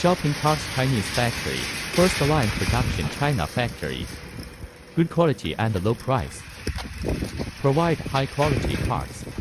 Shopping carts Chinese factory, first line production China factory. Good quality and low price. Provide high quality parts.